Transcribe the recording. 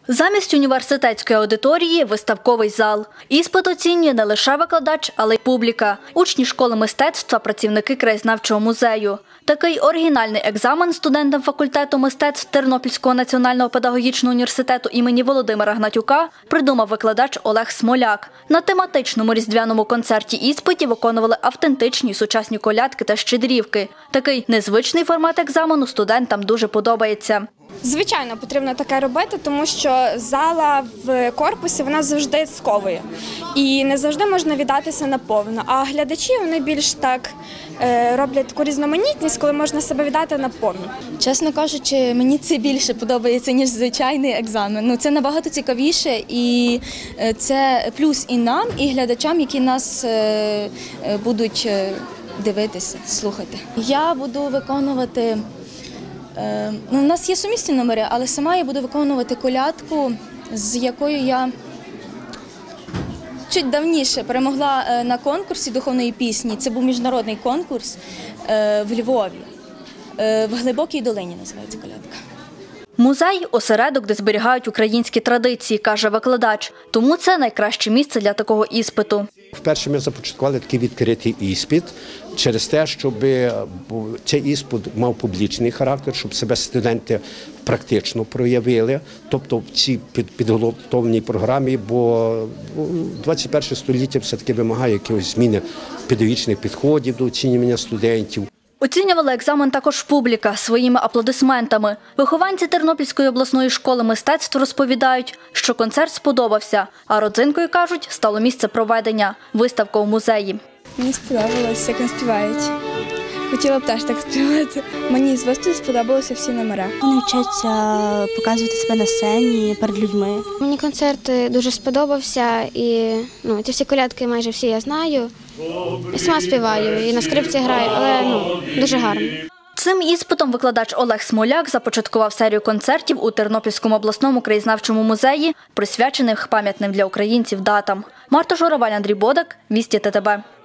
Замість університетської аудиторії – виставковий зал. Іспит оцінює не лише викладач, але й публіка. Учні школи мистецтв та працівники краєзнавчого музею. Такий оригінальний екзамен студентам факультету мистецтв Тернопільського національного педагогічного університету імені Володимира Гнатюка придумав викладач Олег Смоляк. На тематичному різдвяному концерті іспиті виконували автентичні сучасні колядки та щедрівки. Такий незвичний формат екзамену студентам дуже подобається. Звичайно, потрібно таке робити, тому що зала в корпусі, вона завжди сковує. І не завжди можна віддатися наповну. А глядачі, вони більш так роблять таку різноманітність, коли можна себе віддати наповну. Чесно кажучи, мені це більше подобається, ніж звичайний екзамен. Це набагато цікавіше і це плюс і нам, і глядачам, які нас будуть дивитися, слухати. Я буду виконувати... У нас є сумісні номери, але сама я буду виконувати колядку, з якою я чуть давніше перемогла на конкурсі духовної пісні. Це був міжнародний конкурс в Львові. В Глибокій долині називається колядка. Музей – осередок, де зберігають українські традиції, каже викладач. Тому це найкраще місце для такого іспиту. Вперше ми започаткували такий відкритий іспит через те, щоб цей іспит мав публічний характер, щоб себе студенти практично проявили, тобто в цій підготовленій програмі, бо 21 століття все-таки вимагає якихось зміни педагогічних підходів до оцінювання студентів. Оцінювали екзамен також публіка своїми аплодисментами. Вихованці Тернопільської обласної школи мистецтв розповідають, що концерт сподобався, а родзинкою, кажуть, стало місце проведення – виставка у музеї. Мені сподобалося, як співають. Хотіла б теж так співати. Мені з виступу сподобалися всі номери. Вони вчаться показувати себе на сцені перед людьми. Мені концерт дуже сподобався і ці всі колядки майже всі я знаю. Я сама співаю і на скрипці граю, але дуже гарно. Цим іспитом викладач Олег Смоляк започаткував серію концертів у Тернопільському обласному краєзнавчому музеї, присвячених пам'ятним для українців датам. Марта Журавель, Андрій Бодак, Вісті ТТБ.